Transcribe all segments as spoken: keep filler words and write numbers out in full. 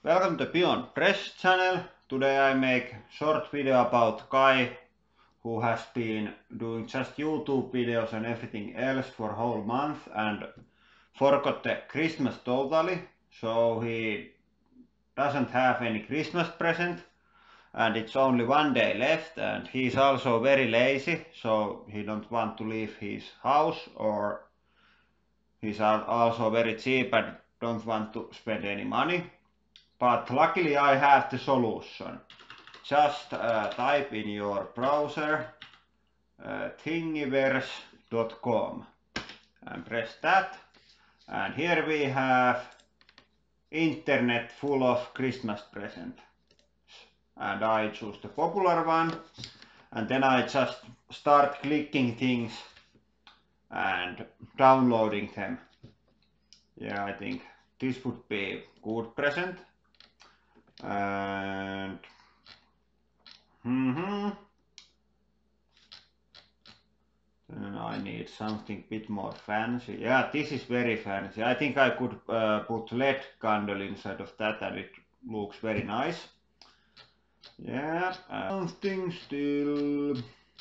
Welcome to Beyond Press channel. Today I make short video about guy who has been doing just YouTube videos and everything else for a whole month and forgot the Christmas totally. So he doesn't have any Christmas present and it's only one day left, and he's also very lazy, so he don't want to leave his house, or he's also very cheap and don't want to spend any money. But luckily I have the solution. Just uh, type in your browser uh, thingiverse dot com and press that, and here we have internet full of Christmas presents, and I choose the popular one, and then I just start clicking things and downloading them. Yeah, I think this would be good present. And mm-hmm. Then I need something a bit more fancy. Yeah, this is very fancy. I think I could uh, put L E D candle inside of that and it looks very nice. Yeah, something still.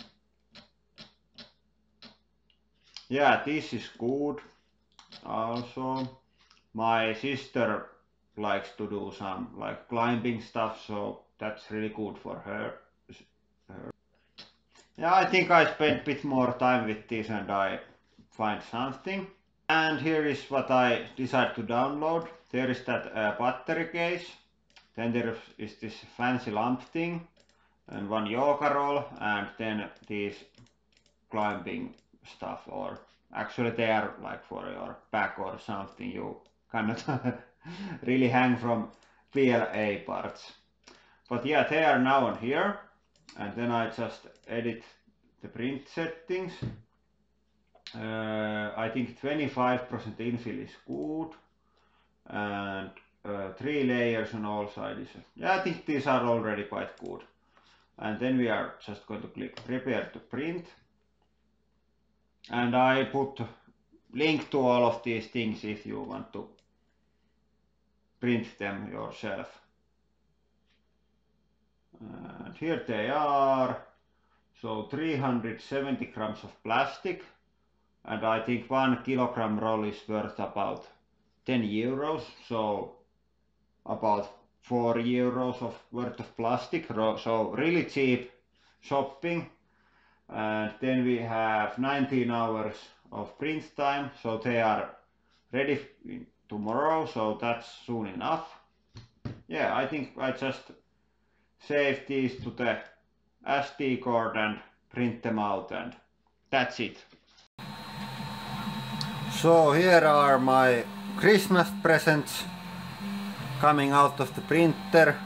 Yeah, this is good. Also, my sister likes to do some like climbing stuff, so that's really good for her. her. Yeah, I think I spent a bit more time with this and I find something. And here is what I decided to download. There is that uh, battery case. Then there is this fancy lamp thing and one yoga roll, and then these climbing stuff, or actually they are like for your back or something. You cannot really hang from P L A parts. But yeah, they are now on here, and then I just edit the print settings. Uh, I think twenty-five percent infill is good, and uh, three layers on all sides. Yeah, I think these are already quite good. And then we are just going to click prepare to print, and I put link to all of these things if you want to print them yourself. And here they are. So three hundred seventy grams of plastic, and I think one kilogram roll is worth about ten euros, so about four euros of worth of plastic, so really cheap shopping. And then we have nineteen hours of print time, so they are ready tomorrow, so that's soon enough. Yeah, I think I just save these to the S D card and print them out, and that's it. So here are my Christmas presents coming out of the printer.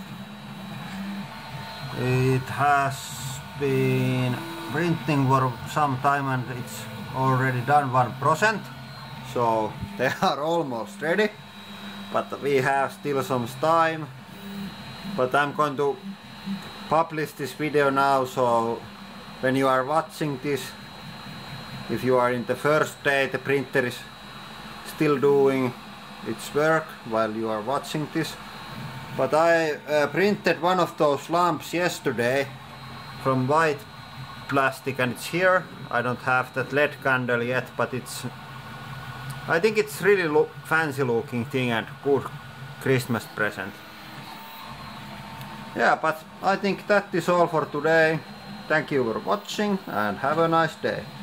It has been printing for some time and it's already done one percent, so they are almost ready, but we have still some time. But I'm going to publish this video now, so when you are watching this, if you are in the first day, the printer is still doing its work while you are watching this. But I uh, printed one of those lamps yesterday from white plastic, and it's here. I don't have that L E D candle yet, but it's, I think it's really look, fancy looking thing and good Christmas present. Yeah, but I think that is all for today. Thank you for watching and have a nice day.